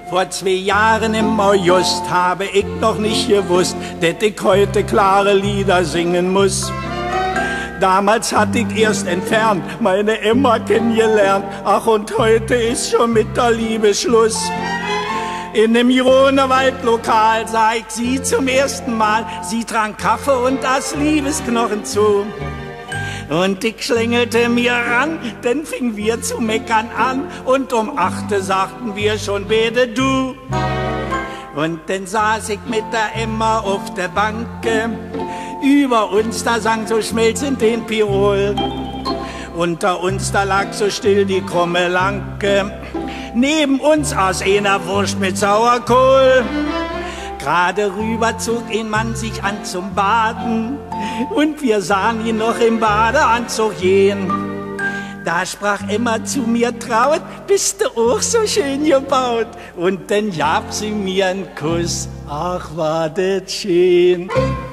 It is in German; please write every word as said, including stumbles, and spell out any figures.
Vor zwei Jahren im August habe ich noch nicht gewusst, dass ich heute klare Lieder singen muss. Damals hatte ich erst entfernt meine Emma kennengelernt. Ach, und heute ist schon mit der Liebe Schluss. In dem Grunewald-Lokal sah ich sie zum ersten Mal. Sie trank Kaffee und das Liebesknochen zu. Und ich schlängelte mir ran, denn fing wir zu meckern an. Und um achte sagten wir schon beide du. Und dann saß ich mit der Emma auf der Banke. Über uns, da sang so schmelzend den Pirol. Unter uns, da lag so still die krumme Lanke. Neben uns aß einer Wurst mit Sauerkohl. Gerade rüber zog ein Mann sich an zum Baden. Und wir sahen ihn noch im Badeanzug gehen. Da sprach Emma zu mir, Traut, bist du auch so schön gebaut? Und dann gab sie mir einen Kuss, ach war das schön.